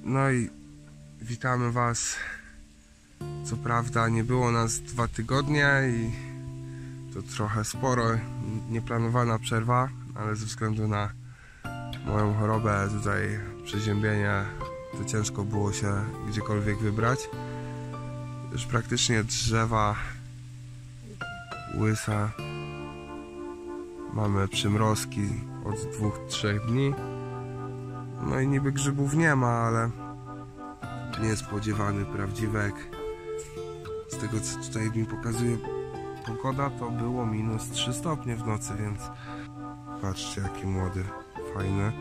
No i witamy Was. Co prawda nie było nas 2 tygodnie i to trochę sporo, nieplanowana przerwa, ale ze względu na moją chorobę, tutaj przeziębienie, to ciężko było się gdziekolwiek wybrać. Już praktycznie drzewa łyse, mamy przymrozki od 2-3 dni. No i niby grzybów nie ma, ale niespodziewany prawdziwek. Z tego co tutaj mi pokazuje pogoda, to było -3 stopnie w nocy, więc patrzcie jaki młody, fajny.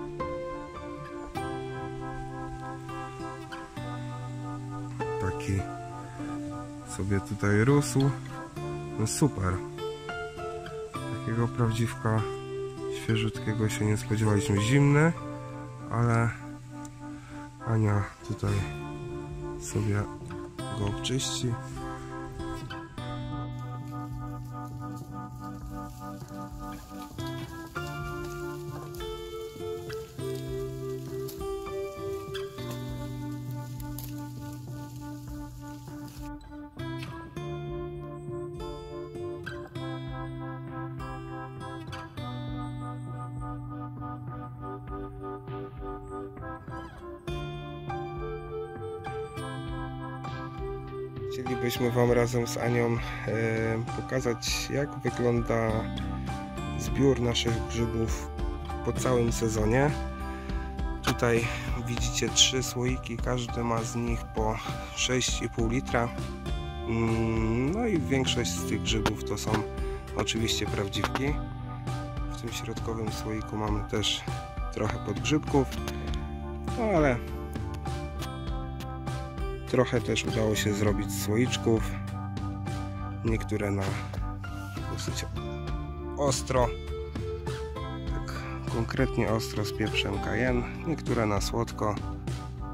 Taki sobie tutaj rósł. No super. Takiego prawdziwka świeżutkiego się nie spodziewaliśmy. Zimny, ale Ania tutaj sobie go obczyści. Chcielibyśmy Wam razem z Anią pokazać, jak wygląda zbiór naszych grzybów po całym sezonie. Tutaj widzicie 3 słoiki, każdy ma z nich po 6,5 litra. No i większość z tych grzybów to są oczywiście prawdziwki. W tym środkowym słoiku mamy też trochę podgrzybków, no ale trochę też udało się zrobić słoiczków, niektóre na dosyć ostro, tak konkretnie ostro z pieprzem cayenne, niektóre na słodko.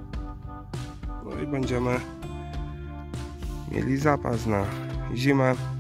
No i będziemy mieli zapas na zimę.